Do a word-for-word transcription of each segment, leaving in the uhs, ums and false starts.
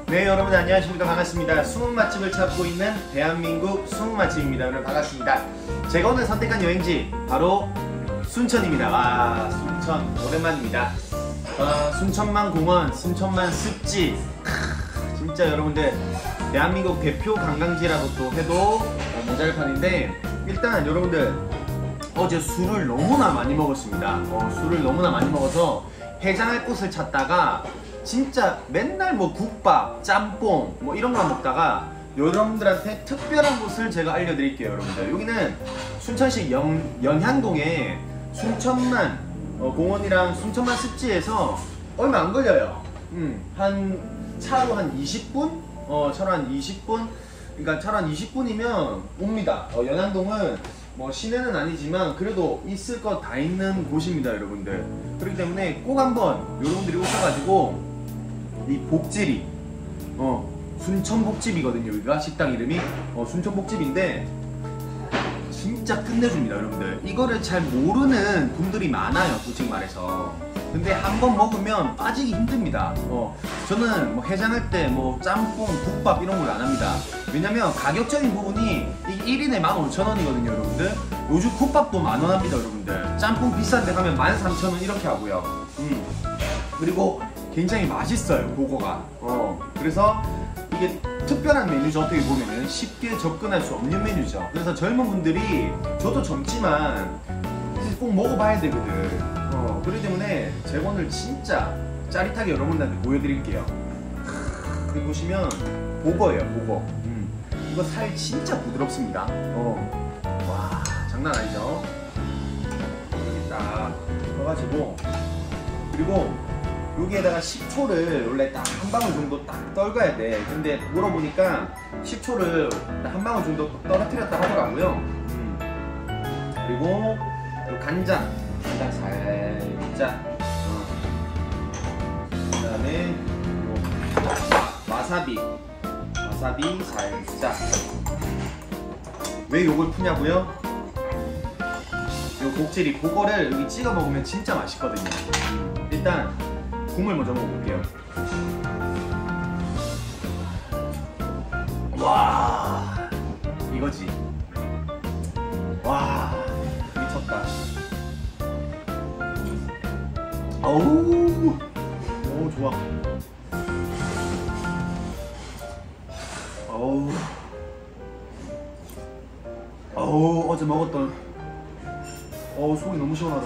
네, 여러분 안녕하십니까. 반갑습니다. 숨은 맛집을 찾고 있는 대한민국 숨은 맛집입니다. 여러분 반갑습니다. 제가 오늘 선택한 여행지 바로 순천입니다. 와, 순천 오랜만입니다. 어, 순천만 공원, 순천만 습지. 크, 진짜 여러분들 대한민국 대표 관광지라고 또 해도 모자랄 판인데, 일단 여러분들 어제 술을 너무나 많이 먹었습니다. 어, 술을 너무나 많이 먹어서 해장할 곳을 찾다가 진짜 맨날 뭐 국밥, 짬뽕 뭐 이런 거 먹다가 여러분들한테 특별한 곳을 제가 알려드릴게요. 여러분들 여기는 순천시 영, 연향동에 순천만 어, 공원이랑 순천만 습지에서 얼마 안 걸려요. 음, 한 차로 한 이십 분? 어, 차로 한 이십 분? 그러니까 차로 한 이십 분이면 옵니다. 어, 연향동은 뭐 시내는 아니지만 그래도 있을 거 다 있는 곳입니다, 여러분들. 그렇기 때문에 꼭 한번 여러분들이 오셔가지고 이 복지리, 어, 순천복집이거든요. 여기가 식당 이름이 어, 순천복집인데 진짜 끝내줍니다, 여러분들. 이거를 잘 모르는 분들이 많아요, 솔직히 말해서. 근데 한번 먹으면 빠지기 힘듭니다. 어, 저는 뭐 해장할 때 뭐 짬뽕, 국밥 이런 걸 안 합니다. 왜냐면 가격적인 부분이 이 일 인에 만 오천 원이거든요, 여러분들. 요즘 국밥도 만 원 합니다, 여러분들. 짬뽕 비싼 데 가면 만 삼천 원 이렇게 하고요. 음. 그리고 굉장히 맛있어요, 그거가. 어, 그래서 이게 특별한 메뉴죠. 어떻게 보면은 쉽게 접근할 수 없는 메뉴죠. 그래서 젊은 분들이, 저도 젊지만 꼭 먹어봐야 되거든. 어, 그렇기 때문에 제가 오늘 진짜 짜릿하게 여러분들한테 보여드릴게요. 여기 보시면 보거예요, 보거. 음. 이거 살 진짜 부드럽습니다. 어. 와, 장난 아니죠? 이렇게 딱 넣어가지고, 그리고 여기에다가 식초를 원래 딱 한 방울 정도 딱 떨궈야 돼. 근데 물어보니까 식초를 한 방울 정도 떨어뜨렸다 하더라고요. 음. 그리고 간장, 간장 살짝. 어. 그 다음에 와사비, 와사비 살짝. 왜 요걸 푸냐고요? 요 복지리, 그거를 여기 찍어 먹으면 진짜 맛있거든요. 음. 일단 국물 먼저 먹어볼게요. 와, 이거지. 와, 미쳤다. 어우, 오, 좋아. 어우, 어우, 어제 먹었던, 어우, 속이 너무 시원하다.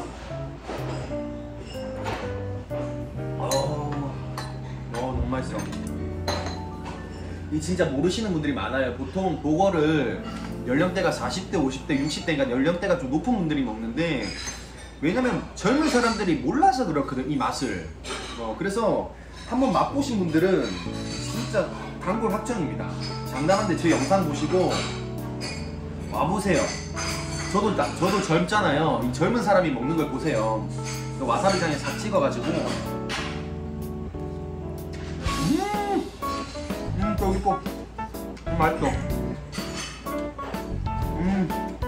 맛있어. 이 진짜 모르시는 분들이 많아요. 보통 보거를 연령대가 사십 대, 오십 대, 육십 대니까 연령대가 좀 높은 분들이 먹는데, 왜냐면 젊은 사람들이 몰라서 그렇거든, 이 맛을. 어, 그래서 한번 맛보신 분들은 진짜 단골 확정입니다. 장담한데 제 영상 보시고 와보세요. 저도 저도 젊잖아요. 이 젊은 사람이 먹는 걸 보세요. 와사비장에 싹 찍어가지고. 여기 꼭 음, 맛있어. 음,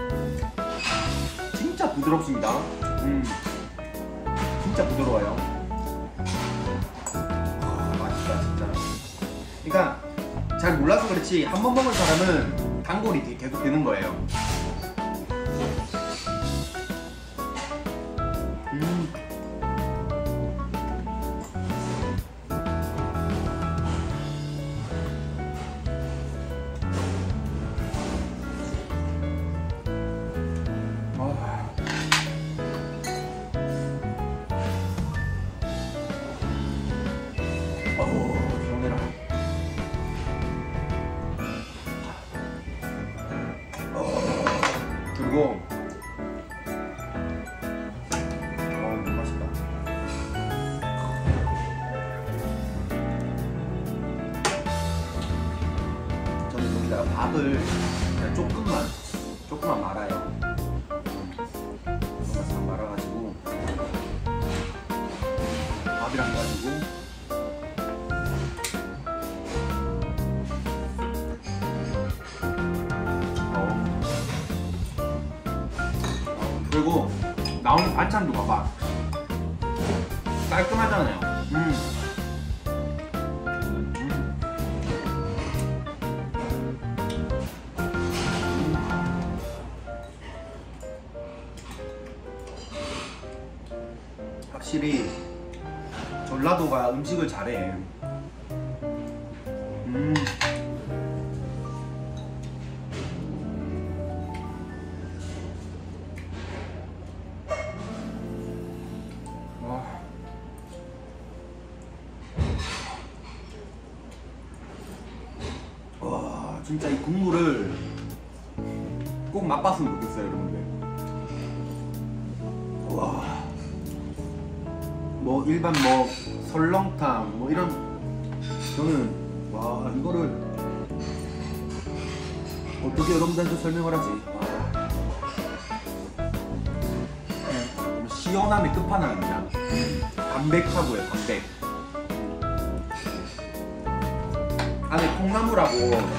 진짜 부드럽습니다. 음, 진짜 부드러워요. 아, 맛있다 진짜. 그러니까 잘 몰라서 그렇지 한 번 먹은 사람은 단골이 계속 되는 거예요. 음. 그리고 어, 너무 맛있다. 저는 여기다가 밥을 그냥 조금만 조금만 말아요. 조금만 싹 말아가지고 밥이랑 가지고 그리고 나오는 반찬도 봐봐. 깔끔하잖아요. 음. 음. 전라도가 음식을 잘해. 음. 와, 진짜 이 국물을 꼭 맛봤으면 좋겠어요, 여러분들. 와, 뭐 일반 뭐 설렁탕 뭐 이런, 저는 와 이거를 어떻게 여러분들한테 설명을 하지? 와. 시원함의 끝판왕입니다. 담백하고요, 담백. 안에 콩나물하고,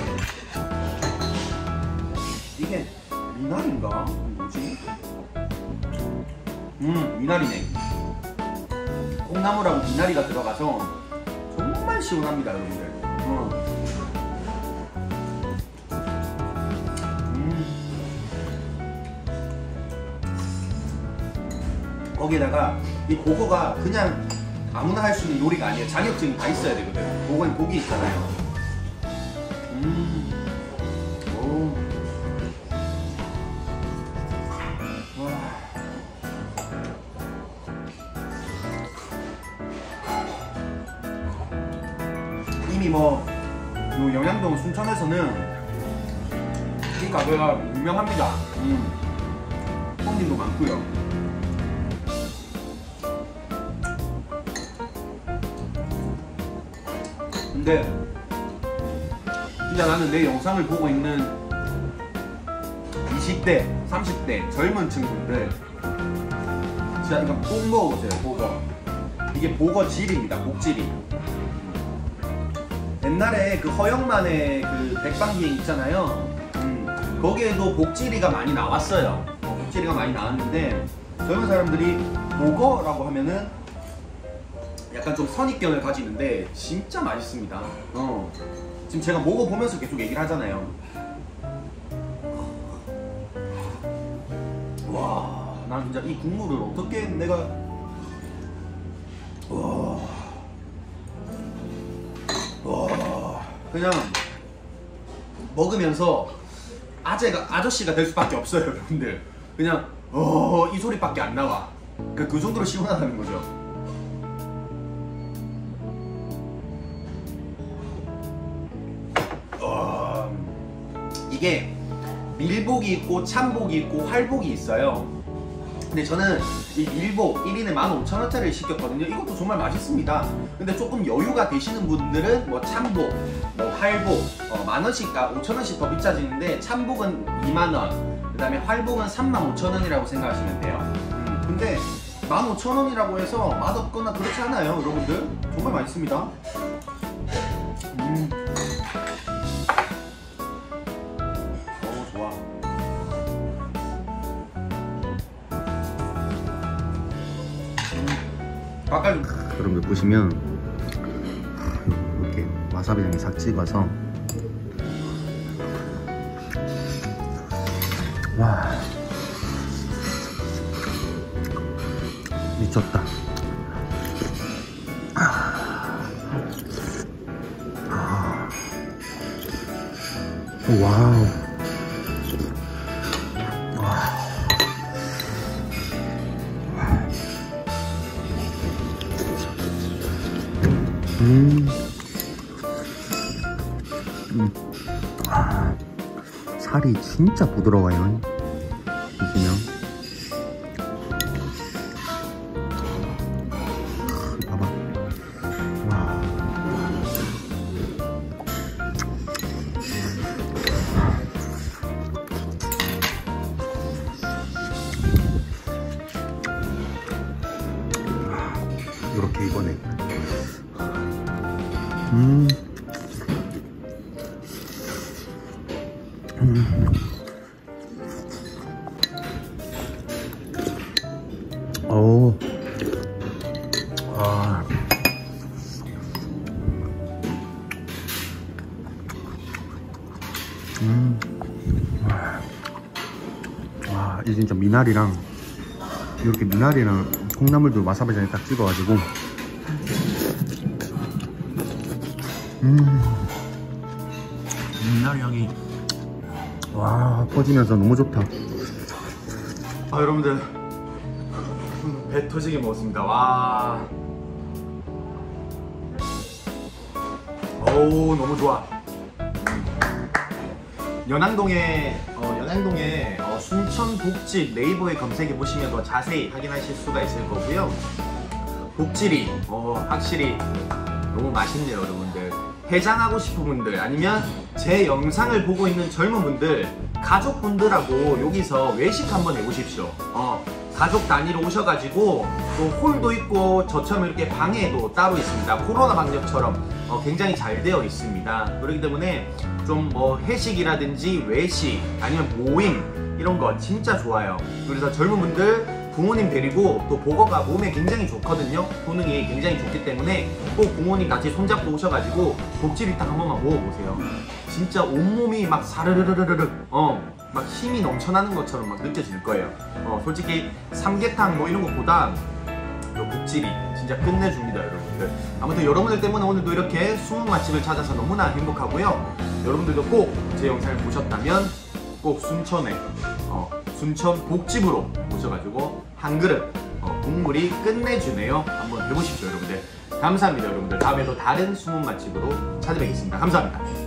이게 미나리인가? 뭐지? 음, 미나리네. 콩나물하고 미나리가 들어가서 정말 시원합니다, 여러분들. 어. 음. 거기에다가 이 보거가 그냥 아무나 할 수 있는 요리가 아니에요. 자격증이 다 있어야 되거든. 보거는 고기 있잖아요. 음. 오. 와. 이미 뭐, 요 영양동 순천에서는 이 가게가 유명합니다. 음. 손님도 많고요. 근데 진짜 나는 내 영상을 보고 있는 이십 대, 삼십 대 젊은 친구들, 진짜 이거 꼭 먹어보세요. 보거. 이게 보거질입니다. 복질이. 옛날에 그 허영만의 그 백방기행 있잖아요. 음, 거기에도 복지리가 많이 나왔어요. 어, 복지리가 많이 나왔는데, 젊은 사람들이 보거라고 하면은 약간 좀 선입견을 가지는데 진짜 맛있습니다. 어. 지금 제가 먹어보면서 계속 얘기를 하잖아요. 와, 난 진짜 이 국물을 어떻게 내가, 와, 와, 그냥 먹으면서 아재가, 아저씨가 될 수밖에 없어요, 여러분들. 그냥 어, 이 소리밖에 안 나와. 그, 그 정도로 시원하다는 거죠. 어, 이게 밀복이 있고 참복이 있고 활복이 있어요. 근데 저는 이 밀복 일 인에 만 오천 원짜리를 시켰거든요. 이것도 정말 맛있습니다. 근데 조금 여유가 되시는 분들은 뭐 참복, 뭐 활복, 어, 만 원씩, 오천 원씩 더 비싸지는데, 참복은 이만 원, 그 다음에 활복은 삼만 오천 원이라고 생각하시면 돼요. 음, 근데 만 오천 원이라고 해서 맛없거나 그렇지 않아요, 여러분들. 정말 맛있습니다. 음. 어, 좋아. 아까 여러분들 보시면 이렇게 와사비장에 싹 찍어서, 와, 미쳤다. 아, 아. 와우. 음. 음. 아, 살이 진짜 부드러워요. 보시면 봐봐. 와. 이렇게 이번에 음. 음. 오. 아. 음. 와. 와, 이 진짜 미나리랑, 이렇게 미나리랑 콩나물도 와사비장에 딱 찍어가지고 음, 미나리 향이 와 퍼지면서 너무 좋다. 아 여러분들 배 터지게 먹었습니다. 와. 어우 너무 좋아. 연항동에 어, 연항동에 어, 순천 복집 네이버에 검색해 보시면 더 자세히 확인하실 수가 있을 거고요. 복질이 어, 확실히 너무 맛있네요, 여러분들. 해장하고 싶은 분들 아니면 제 영상을 보고 있는 젊은 분들, 가족분들하고 여기서 외식 한번 해보십시오. 어, 가족 단위로 오셔가지고 또 홀도 있고 저처럼 이렇게 방에도 따로 있습니다. 코로나 방역처럼 어, 굉장히 잘 되어 있습니다. 그렇기 때문에 좀 뭐 회식이라든지 외식 아니면 모임 이런 거 진짜 좋아요. 그래서 젊은 분들 부모님 데리고 또 보거가 몸에 굉장히 좋거든요. 효능이 굉장히 좋기 때문에 꼭 부모님 같이 손잡고 오셔가지고 복지리탕 한 번만 먹어보세요. 진짜 온몸이 막 사르르르르르 어, 막 힘이 넘쳐나는 것처럼 막 느껴질 거예요. 어, 솔직히 삼계탕 뭐 이런 것보다 요 복지리 진짜 끝내줍니다, 여러분들. 아무튼 여러분들 때문에 오늘도 이렇게 숨은 맛집을 찾아서 너무나 행복하고요. 여러분들도 꼭 제 영상을 보셨다면 꼭 순천에 어, 순천 복집으로 오셔가지고 한 그릇 어, 국물이 끝내주네요. 한번 해보십시오, 여러분들. 감사합니다, 여러분들. 다음에도 다른 숨은 맛집으로 찾아뵙겠습니다. 감사합니다.